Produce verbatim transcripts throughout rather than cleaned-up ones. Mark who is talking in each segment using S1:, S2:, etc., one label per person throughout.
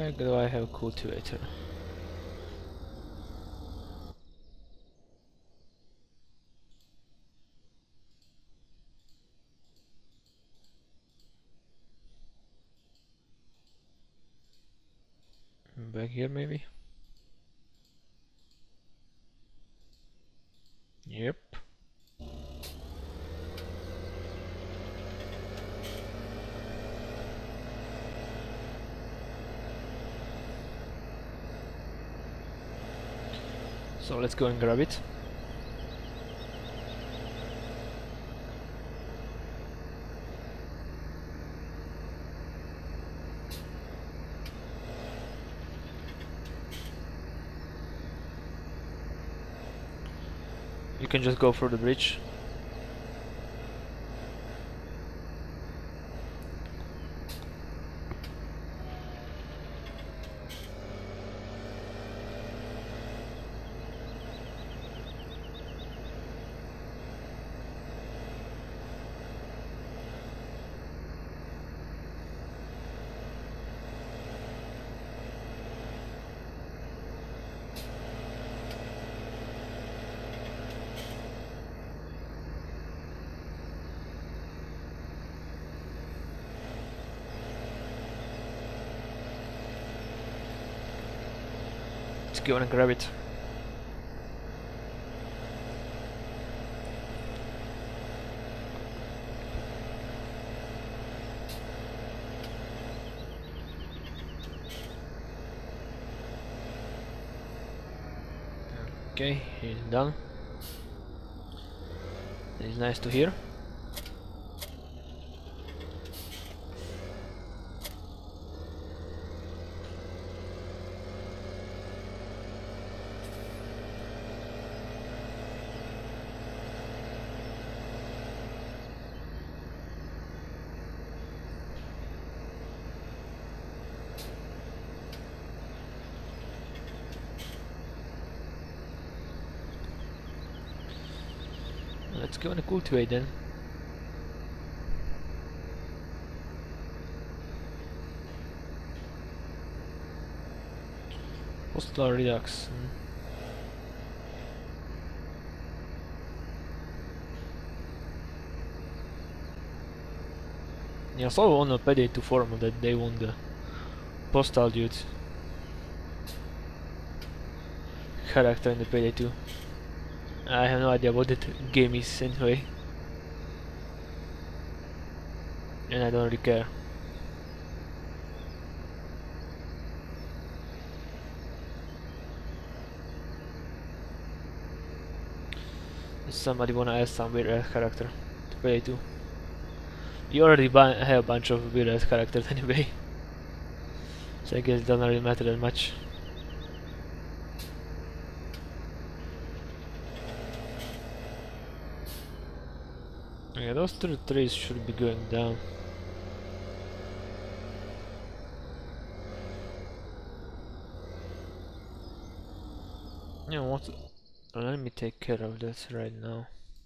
S1: Where do I have a cultivator? Back here maybe? Yep. So let's go and grab it. You can just go through the bridge. Let's go and grab it. Okay, he's done. It's nice to hear. Let's go and cultivate then. Postal redux. Hmm. Yeah, I saw on a P D two forum that they won the postal dude character in the P D two. I have no idea what that game is anyway, and I don't really care. Does somebody wanna add some weird ass character to P D two? You already have a bunch of weird ass characters anyway, so I guess it doesn't really matter that much. Yeah, those two trees should be going down. Yeah, what? Let me take care of that right now.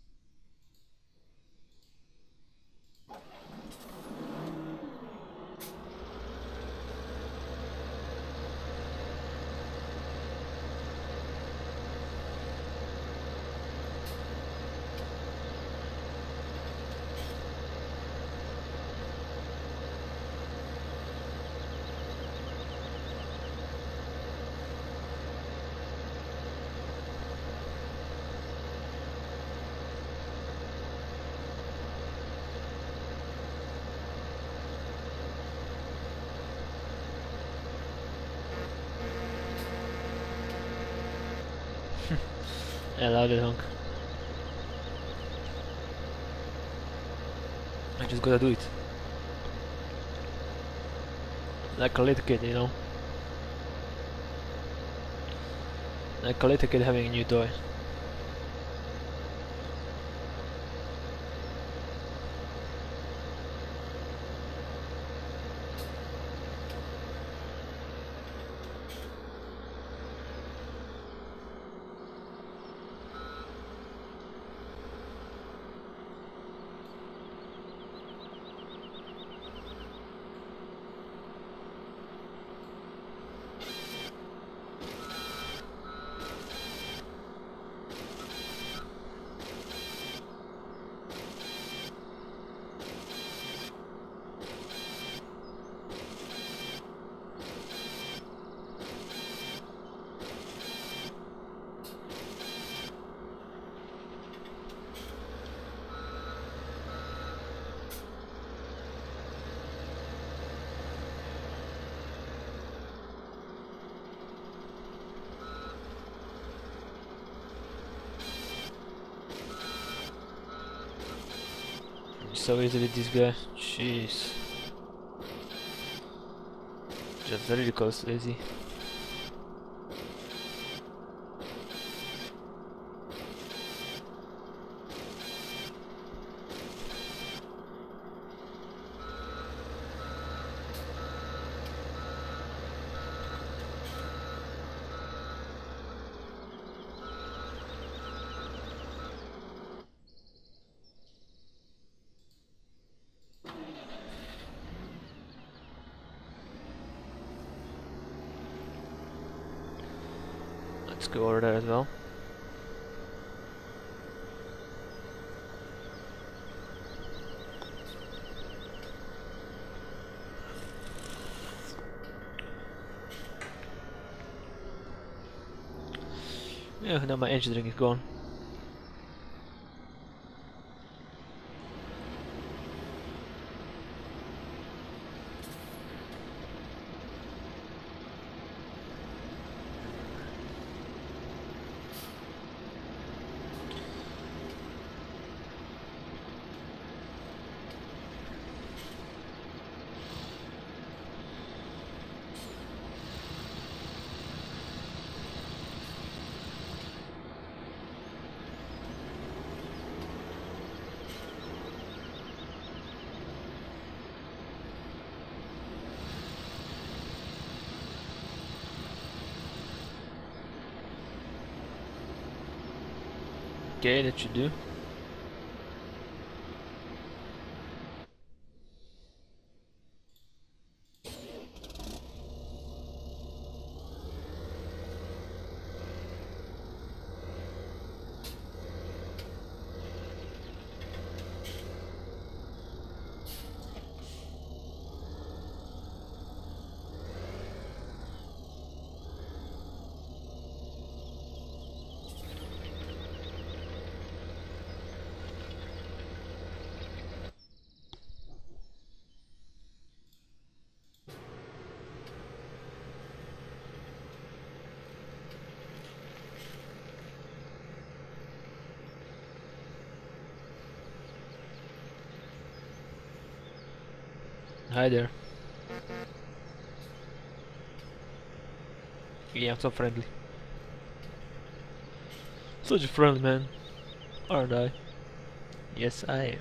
S1: I love that honk. I just gotta do it. Like a little kid, you know? Like a little kid having a new toy. so easy with this guy. Jeez. Just really close to easy. Let's go over there as well. Yeah, now my engine drink is gone. Okay, that should do. Hi there. Yeah, I'm so friendly. Such a friendly man, aren't I? Yes, I am.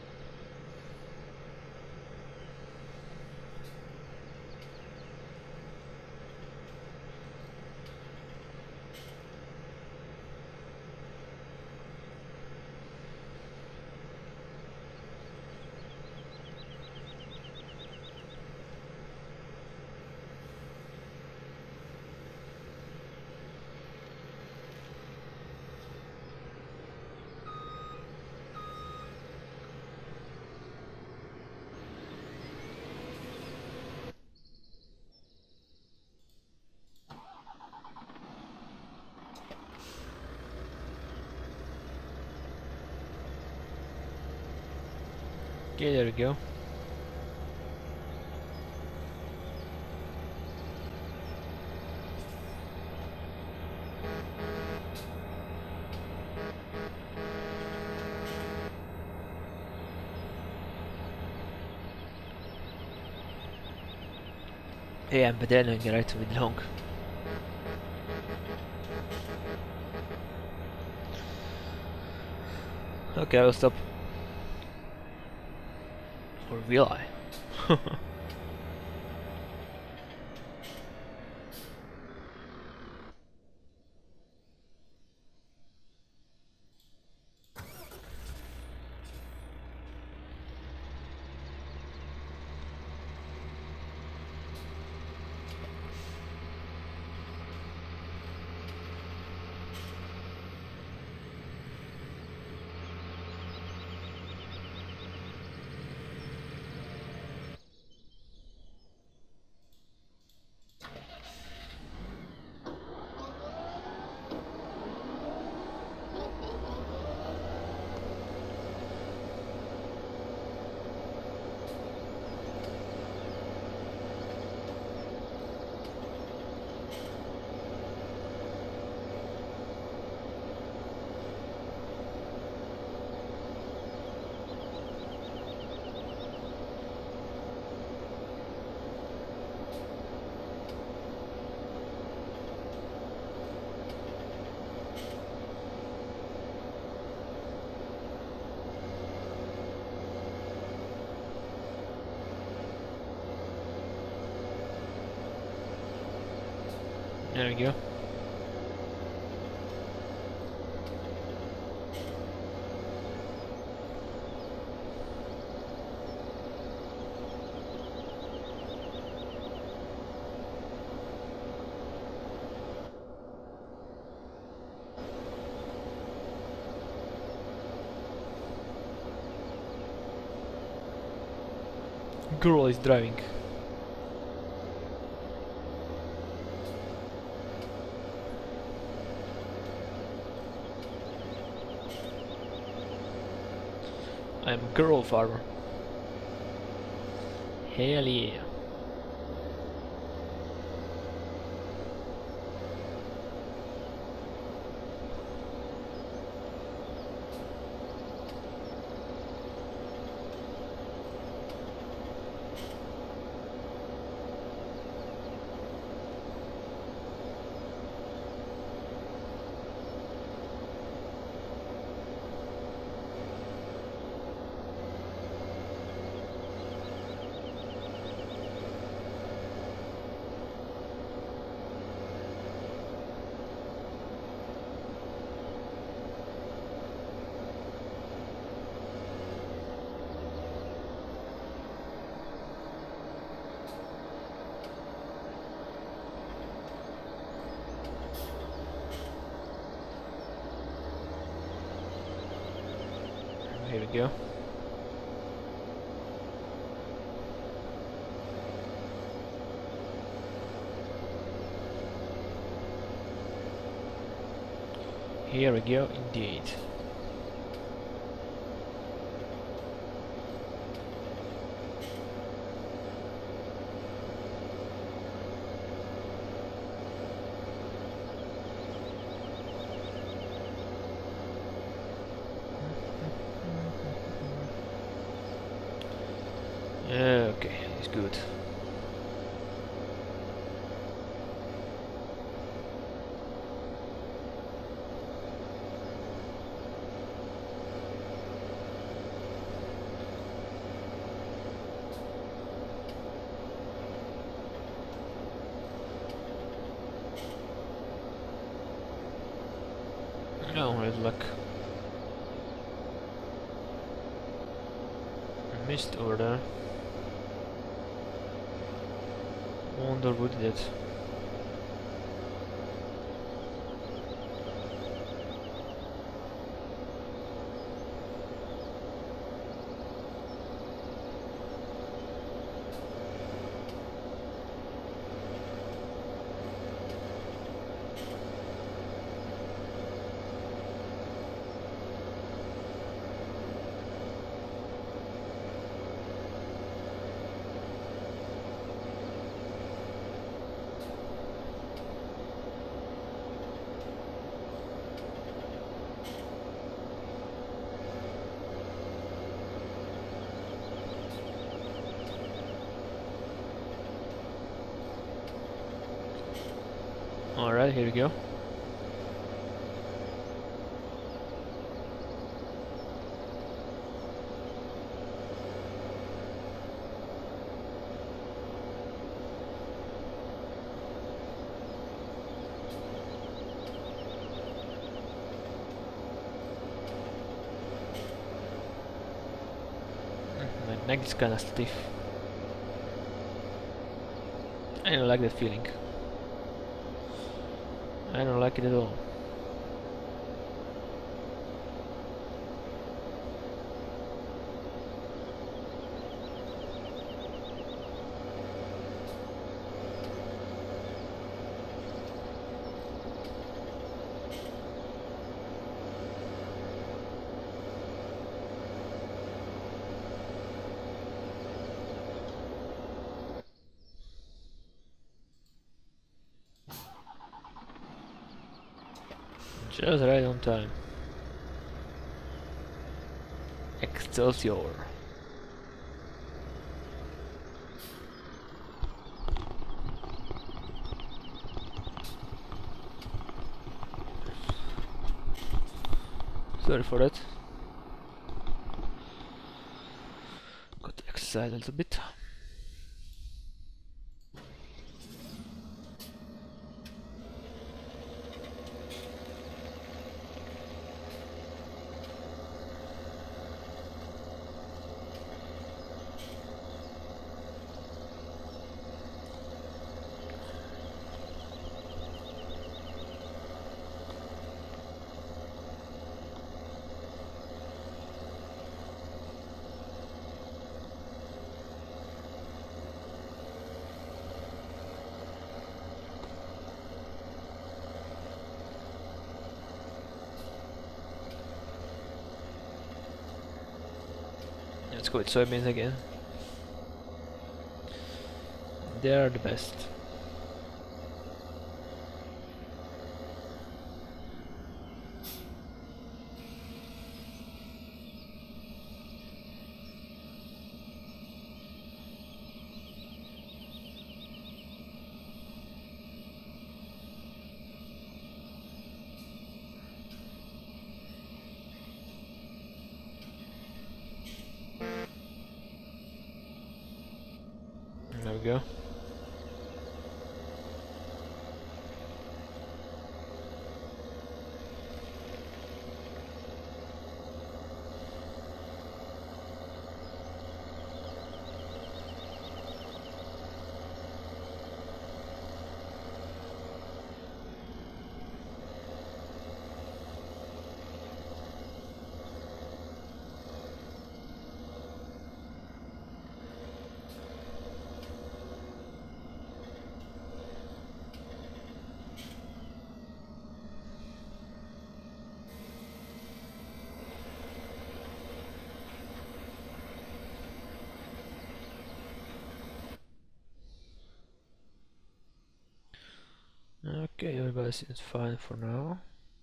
S1: Okay, there we go. Hey, I'm بدأنا قريت من long. Okay, I'll stop. Or will I? There we go. Girl is driving. I'm a girl farmer. Hell yeah. Here we go. Here we go, indeed. Okay, it's good. Oh, with luck. Missed over there. Wonder who did it. Alright, here we go. My neck is kinda stiff. I don't like that feeling. I don't like it at all. Just right on time. Excelsior. Sorry for that. Got excited a little bit. Let's go with soybeans again. They are the best. There we go. Okay, everybody seems fine for now.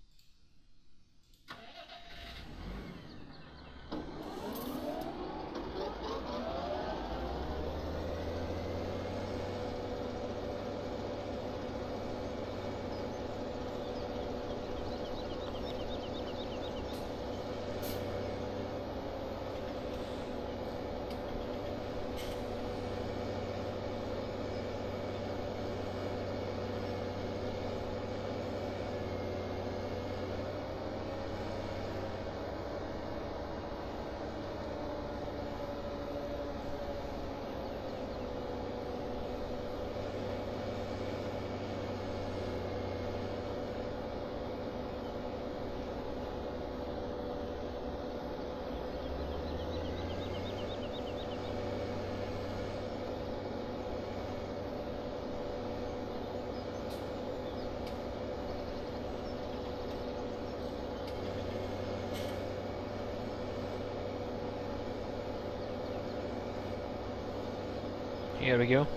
S1: Here we go.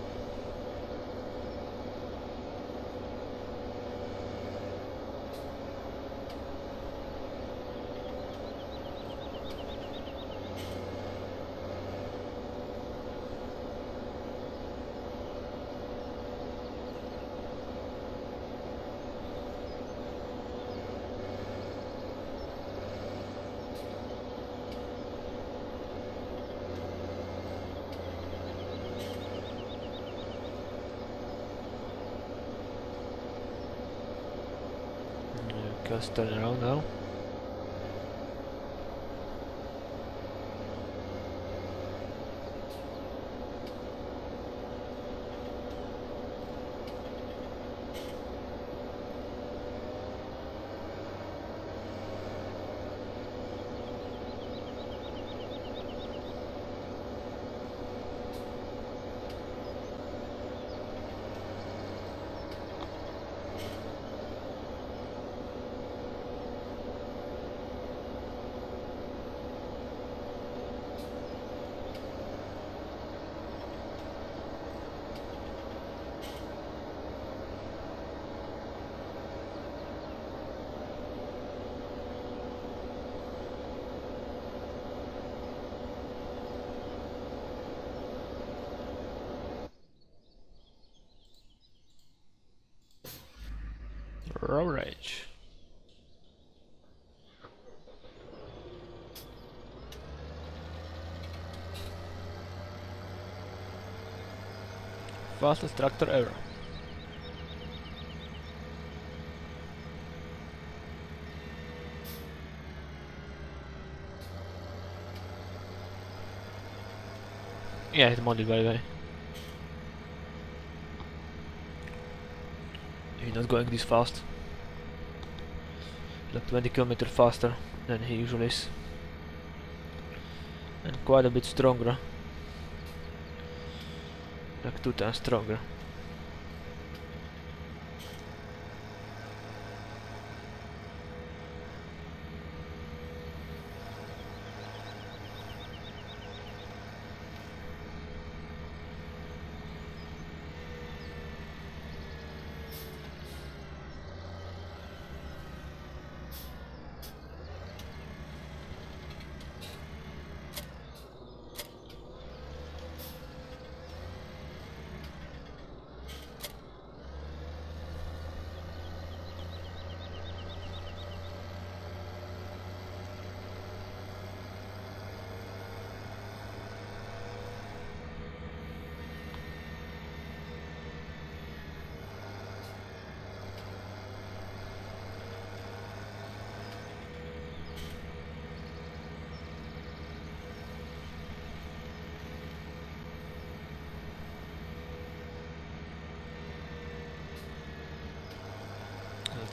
S1: Just turn around now. Road rage. Fastest tractor ever. Yeah, it's modded by the way. He's not going this fast. Like twenty kilometers faster than he usually is. And quite a bit stronger. Like two times stronger.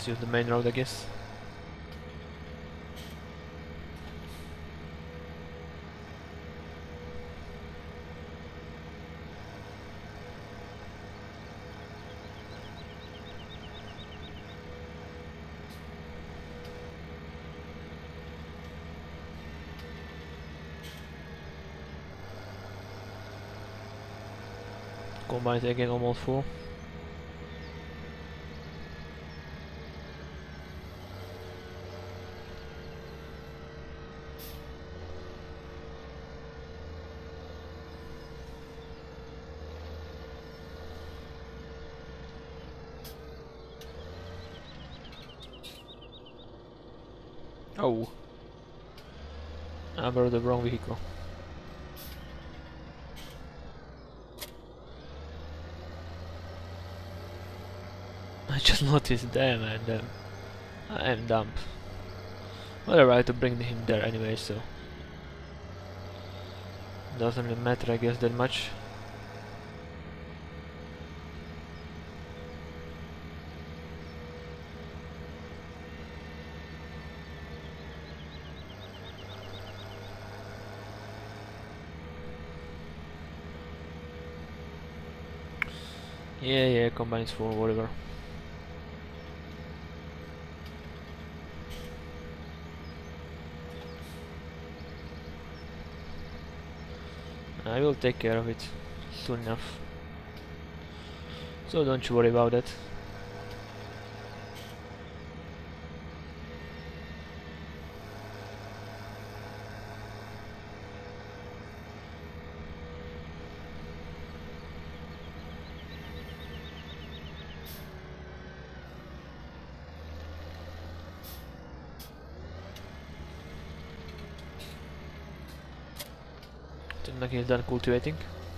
S1: Let's use the main road, I guess. Combine again almost full. Oh, I borrowed the wrong vehicle. I just noticed them and um, I am dumb. Whatever, I had to bring him there anyway, so doesn't really matter, I guess, that much. Yeah, yeah, combines full, whatever. I will take care of it soon enough. So don't you worry about that. Like he's done cultivating.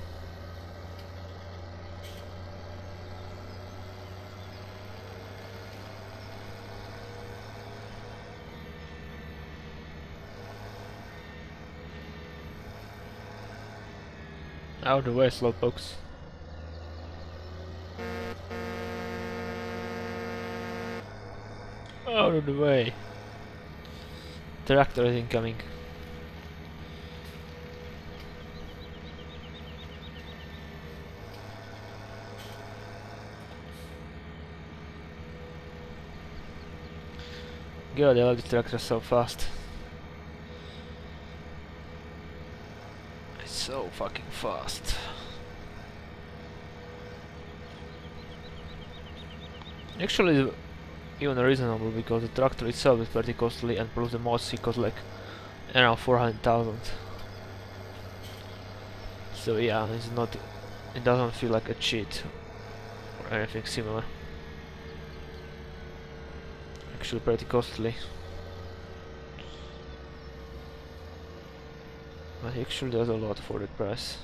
S1: Out of the way, slowpokes. Out of the way. Tractor is incoming. God, I love the tractor so fast. It's so fucking fast. Actually, even reasonable because the tractor itself is pretty costly, and plus the mods he costs like around four hundred thousand. So yeah, it's not. It doesn't feel like a cheat or anything similar. Actually, pretty costly. But he actually does a lot for the price.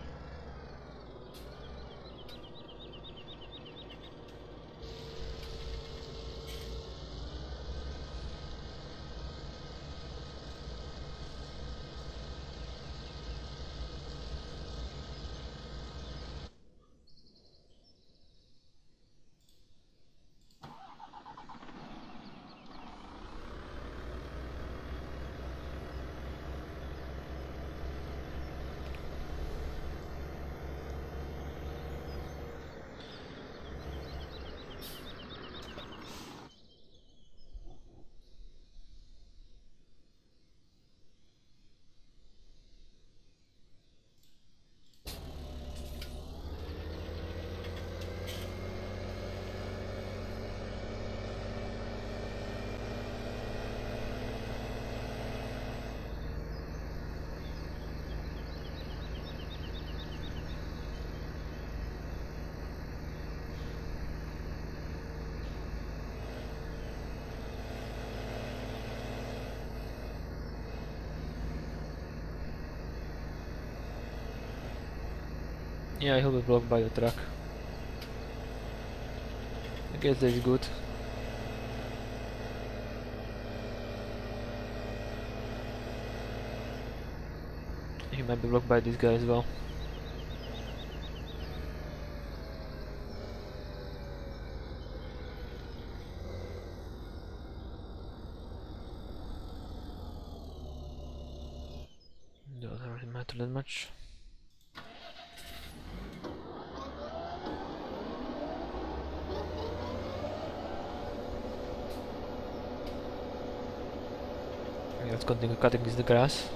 S1: Yeah, he'll be blocked by the truck. I guess that's good. He might be blocked by this guy as well. Doesn't really matter that much. Let's continue cutting this the grass.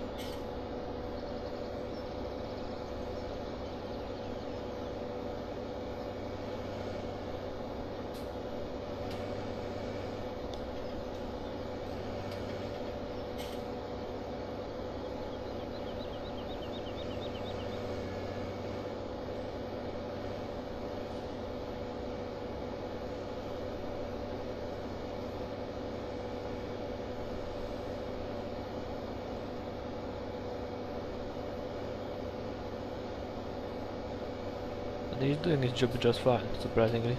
S1: He's doing his job just fine, surprisingly.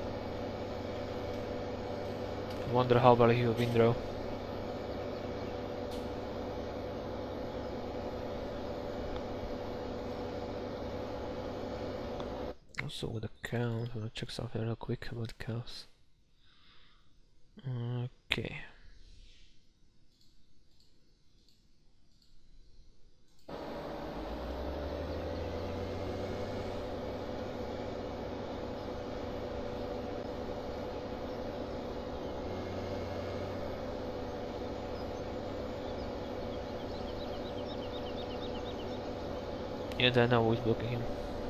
S1: I wonder how well he will windrow. Also with the cows, I'm gonna check something real quick about the cows. Okay. Yeah, I know who's blocking him.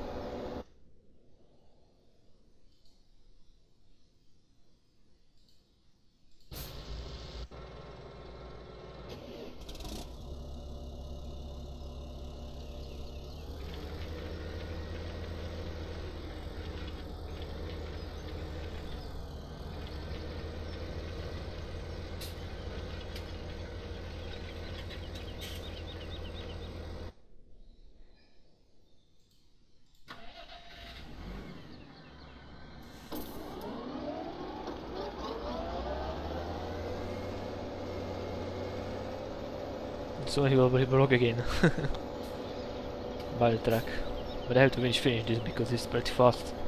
S1: So he will be broke again by the track. But I have to finish finish this because it's pretty fast.